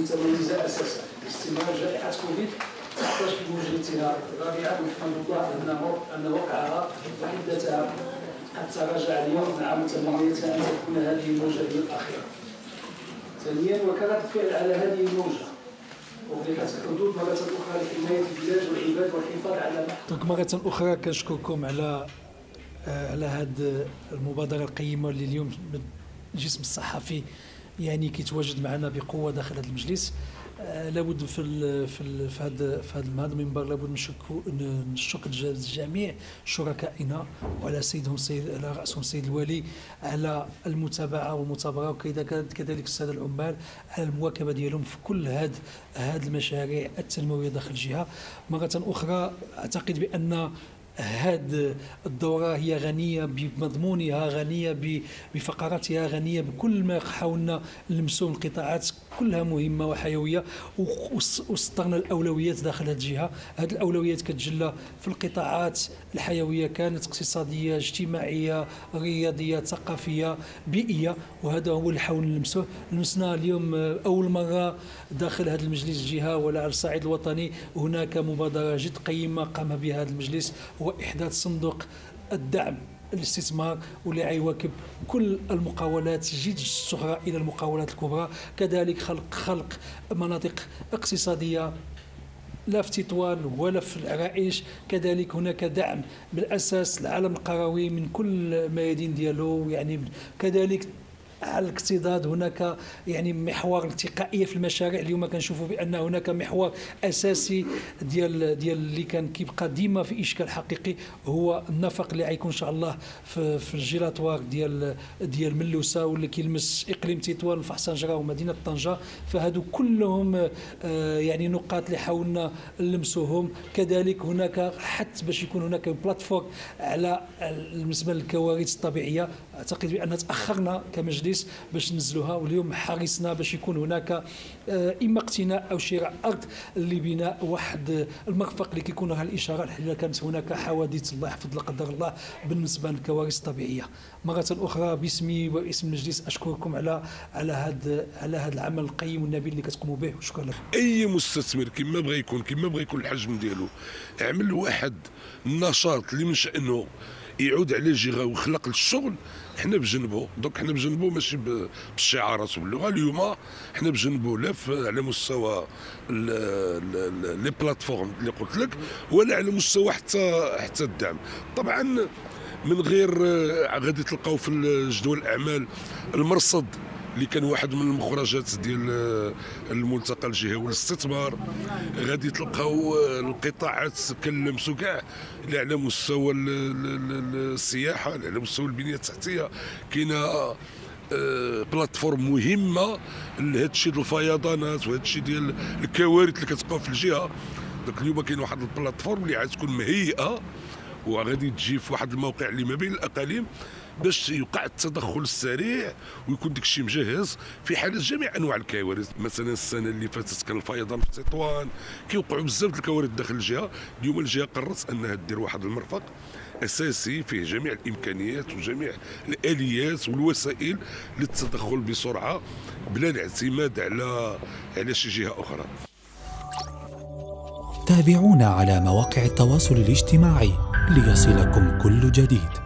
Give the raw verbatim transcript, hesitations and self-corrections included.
متميزه اساسا باستمرار جائحه كوفيد تسعة عشر في مواجهتها الرابعه، والحمد لله انه ان وقعها وحدتها قد تراجع اليوم مع متمنيتها ان تكون هذه الموجه هي الاخيره. ثانيا، وكرد فعل على هذه الموجه أغلقت الحدود مرة أخرى لحماية البلاد والعباد والحفاظ على دونك مرة أخرى كنشكركم على على هذه المبادرة القيمة اللي اليوم الجسم الصحفي يعني كيتواجد معنا بقوة داخل هذا المجلس. لابد في ال في ال في هذا في هذا المنبر لابد نشكر جميع شركائنا، وعلى سيدهم سيد على راسهم السيد الوالي على المتابعه والمثابره، وكذلك الساده العمال على المواكبه ديالهم في كل هذه هذه المشاريع التنمويه داخل الجهه. مره اخرى اعتقد بان هذه الدورة هي غنية بمضمونها، غنية بفقراتها، غنية بكل ما حاولنا نلمسوا من قطاعات كلها مهمة وحيوية، وسطرنا الأولويات داخل هذه الجهة. هذه الأولويات كتجلى في القطاعات الحيوية، كانت اقتصادية، اجتماعية، رياضية، ثقافية، بيئية، وهذا هو اللي حاولنا نلمسوه. لمسنا اليوم أول مرة داخل هذا المجلس الجهة ولا على الصعيد الوطني هناك مبادرة جد قيمة قام بها هذا المجلس، هو إحداث صندوق الدعم الاستثمار واللي غيواكب كل المقاولات جد الصغرى الى المقاولات الكبرى. كذلك خلق خلق مناطق اقتصاديه لا في تطوان ولا في العرائش. كذلك هناك دعم بالاساس العالم القروي من كل الميادين ديالو، يعني كذلك على الاقتصاد هناك يعني محور التقائيه في المشاريع. اليوم كنشوفوا بان هناك محور اساسي ديال ديال اللي كان كيبقى ديما في اشكال حقيقي، هو النفق اللي غيكون ان شاء الله في, في الجيلاتوار ديال ديال ملوسه، واللي كيلمس اقليم تطوان الفحصنجره ومدينه طنجه. فهادو كلهم آه يعني نقاط اللي حاولنا نلمسوهم. كذلك هناك حتى باش يكون هناك بلاتفورم على بالنسبه للكوارث الطبيعيه. اعتقد بان تاخرنا كمجلس باش ننزلوها، واليوم حرصنا باش يكون هناك اما اقتناء او شراء ارض لبناء واحد المرفق اللي كيكون لها الاشاره اذا كانت هناك حوادث الله يحفظ لا قدر الله بالنسبه للكوارث الطبيعيه. مره اخرى باسمي واسم المجلس اشكركم على على هذا على هذا العمل القيم والنبيل اللي كتقوموا به، وشكرا لكم. اي مستثمر كما بغى يكون كما بغى يكون الحجم ديالو عمل واحد النشاط اللي من شأنه يعود على الجهه ويخلق الشغل، حنا بجنبه. دونك حنا بجنبه ماشي بالشعارات وباللغه. اليوم حنا بجنبه لا على مستوى لي بلاتفورم اللي قلت لك، ولا على مستوى حتى حتى الدعم. طبعا من غير غادي تلقاو في جدول الاعمال المرصد اللي كان واحد من المخرجات ديال الملتقى الجهوي للاستثمار. غادي تلقاو القطاعات كنلمسوا كاع على مستوى السياحه، على مستوى البنيه التحتيه. كاينه بلاتفورم مهمه لهذا الشيء ديال الفيضانات وهذا الشيء ديال الكوارث اللي كتبقى في الجهه. دونك اليوم كاين واحد البلاتفورم اللي غتكون مهيئه وغادي تجي في واحد الموقع اللي ما بين الاقاليم باش يوقع التدخل السريع ويكون داك الشيء مجهز في حاله جميع انواع الكوارث. مثلا السنه اللي فاتت كان الفيضان في تطوان، كيوقعوا بزاف د الكوارث داخل الجهه. اليوم الجهه قررت انها دير واحد المرفق اساسي فيه جميع الامكانيات وجميع الاليات والوسائل للتدخل بسرعه بلا الاعتماد على على شي جهه اخرى. تابعونا على مواقع التواصل الاجتماعي ليصلكم كل جديد.